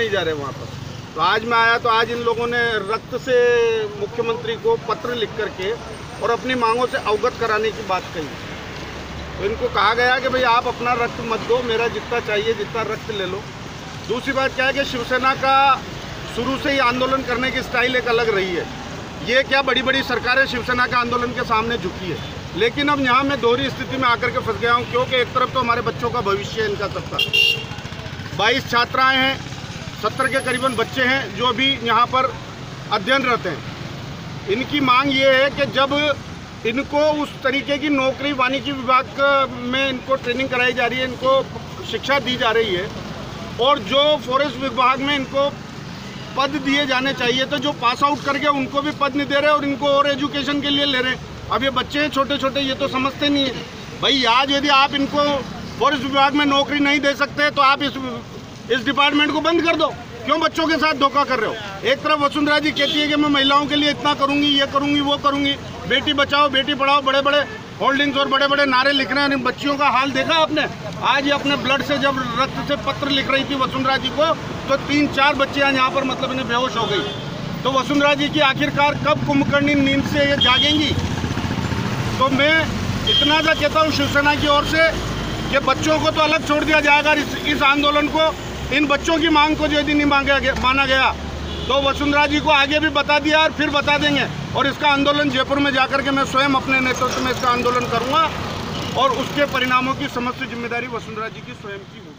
नहीं जा रहे वहाँ पर। तो आज मैं आया तो आज इन लोगों ने रक्त से मुख्यमंत्री को पत्र लिख करके और अपनी मांगों से अवगत कराने की बात कही। तो इनको कहा गया कि भाई आप अपना रक्त मत दो, मेरा जितना चाहिए जितना रक्त ले लो। दूसरी बात क्या है कि शिवसेना का शुरू से ही आंदोलन करने की स्टाइल एक अलग रही है। ये क्या बड़ी बड़ी सरकारें शिवसेना के आंदोलन के सामने झुकी है, लेकिन अब यहाँ मैं दोहरी स्थिति में आकर के फंस गया हूँ, क्योंकि एक तरफ तो हमारे बच्चों का भविष्य है, इनका सबका 22 छात्राएँ हैं, 70 के करीबन बच्चे हैं जो अभी यहाँ पर अध्ययनरत हैं। इनकी मांग ये है कि जब इनको उस तरीके की नौकरी वानिकी विभाग में इनको ट्रेनिंग कराई जा रही है, इनको शिक्षा दी जा रही है, और जो फॉरेस्ट विभाग में इनको पद दिए जाने चाहिए, तो जो पास आउट करके उनको भी पद नहीं दे रहे और इनको और एजुकेशन के लिए ले रहे हैं। अब ये बच्चे हैं छोटे छोटे, ये तो समझते नहीं है। भाई आज यदि आप इनको फॉरेस्ट विभाग में नौकरी नहीं दे सकते तो आप इस डिपार्टमेंट को बंद कर दो। क्यों बच्चों के साथ धोखा कर रहे हो? एक तरफ वसुंधरा जी कहती है कि मैं महिलाओं के लिए इतना करूंगी, ये करूंगी, वो करूंगी, बेटी बचाओ बेटी पढ़ाओ, बड़े बड़े होल्डिंग्स और बड़े बड़े नारे लिख रहे हैं। इन बच्चियों का हाल देखा आपने? आज ये अपने ब्लड से जब रक्त से पत्र लिख रही थी वसुंधरा जी को, तो 3-4 बच्चियाँ यहाँ पर मतलब इन्हें बेहोश हो गई। तो वसुंधरा जी की आखिरकार कब कुंभकर्णी नींद से ये जागेंगी? तो मैं इतना सा कहता हूँ शिवसेना की ओर से कि बच्चों को तो अलग छोड़ दिया जाएगा। इस आंदोलन को, इन बच्चों की मांग को यदि नहीं माना गया तो वसुंधरा जी को आगे भी बता दिया और फिर बता देंगे। और इसका आंदोलन जयपुर में जाकर के मैं स्वयं अपने नेतृत्व में इसका आंदोलन करूँगा और उसके परिणामों की समस्त जिम्मेदारी वसुंधरा जी की स्वयं की होगी।